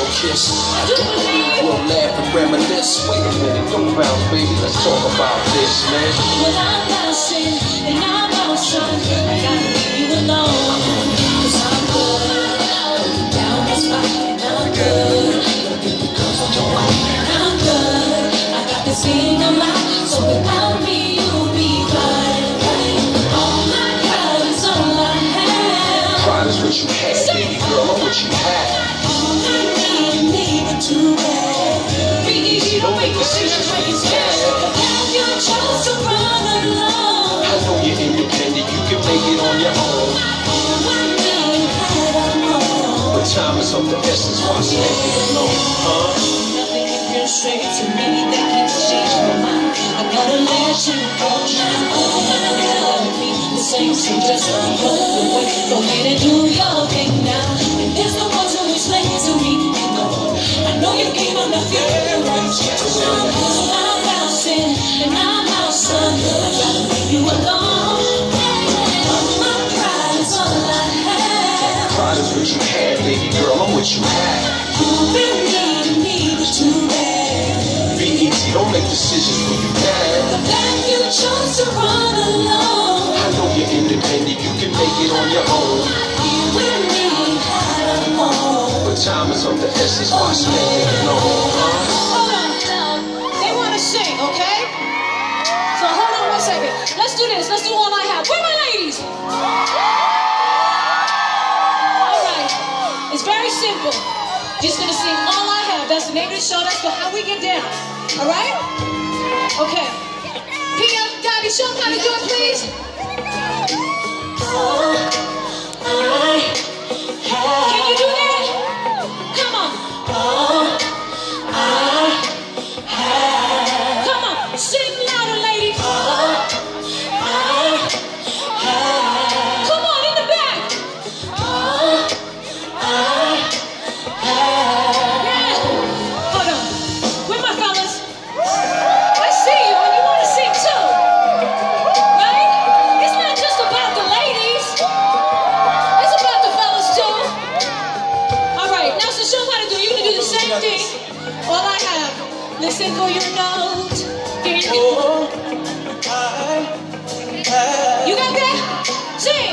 kiss. We'll laugh and reminisce. Wait a minute, don't bounce, baby. Let's talk about this, man. Well, I'm bouncing and I'm out, son. I gotta leave you alone. 'Cause I'm good. Down the spot and I'm good. Because of your wife and I'm good. I got this thing on my, so without me you'll be fine. All I got is all I have. Pride is what you had, baby girl. I'm what you had. All I need but too bad. Be easy, don't make decisions when you're scared. Have you chose to run alone? I know you're independent, you can make it on your own. But time is of the essence, why stand it alone, huh? Nothing you can say to me that keeps changing my mind. I gotta let you go now. The same, so just go away. Go ahead and do your thing now. And there's no one to explain to me. No, I know you gave up the fear. So I'm bouncing and I'm out, son. I gotta leave you alone. My pride is all I have. Pride is what you had, baby girl. I'm what you had. You've been needing me, but too bad. Be easy, don't make decisions when you can. The fact you chose to run alone. I know you're independent, you can make it on your own. You and me had a home. But time is of the essence, why stand it alone, huh? Hold on. They want to sing, okay? So hold on 1 second. Let's do this. Let's do All I Have. Where are my ladies? All right. It's very simple. Just gonna sing All I Have. That's the name of the show. That's how we get down. All right? Okay. Pia, Daddy, show them how to do it, please. All I have. Can you do that? Come on. All I have. Come on. Sing louder, ladies. All I have. Come on, in the back. All I have. Yeah. Hold on. Where my fellas? I see you and you want to sing too. Right? It's not just about the ladies. It's about the fellas too. All right. Now, so show them how to do it. You're going to do the same thing. All I have. Listen for your note. You got that? Sing.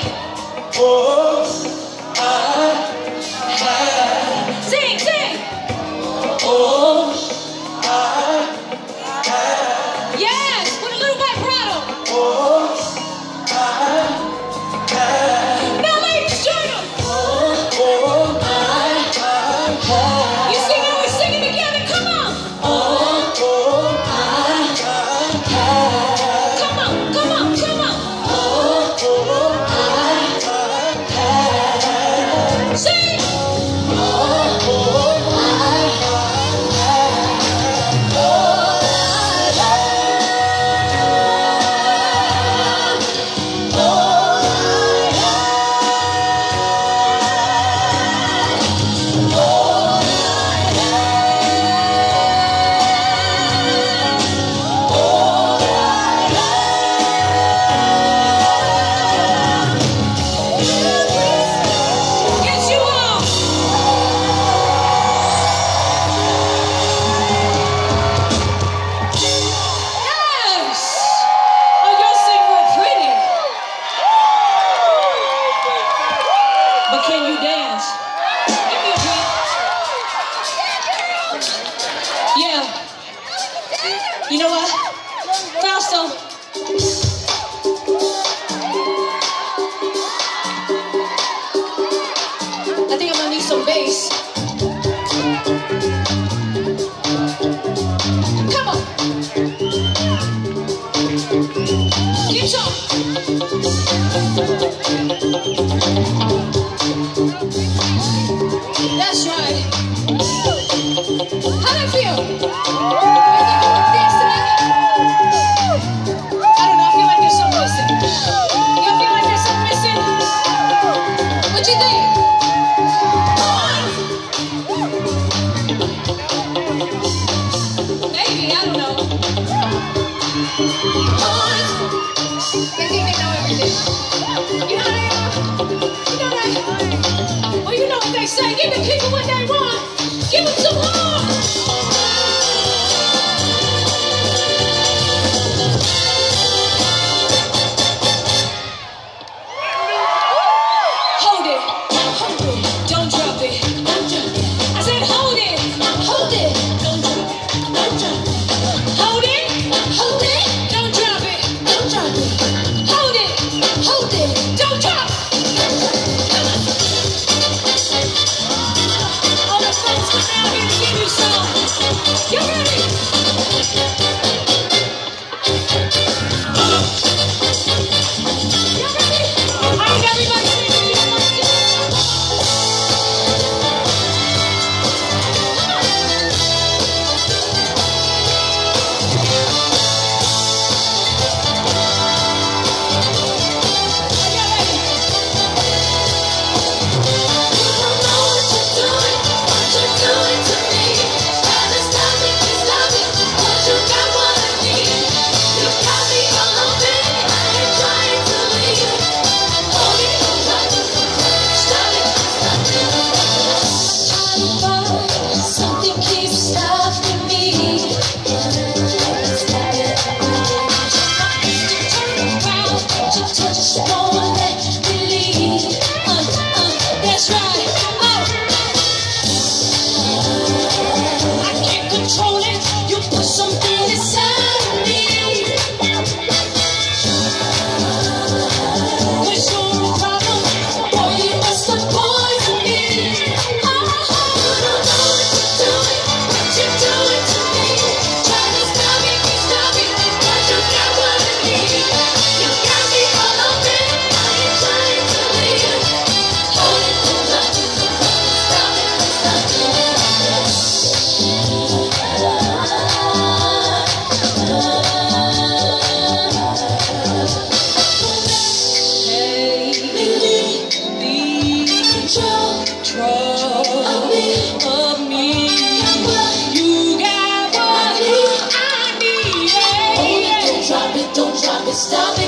Sing, sing. Yes, with a little vibrato. Now, ladies, join them. You see how we're singing together? Come on. Come on, come on, come on. Sing. Get you off. Yes. Oh, y'all sing real pretty. But can you dance? Give me a beat. Yeah. You know what? Fausto. I think I'm gonna need some bass. Come on. Guitar. That's right. How'd it feel? Dance to that? I don't know, I feel like there's something missing. You feel like there's something missing? What you think? Maybe, I don't know. They think they know everything. You know they are? You know that? Well, you know what they say. Give the people what they want. Give them Stop it.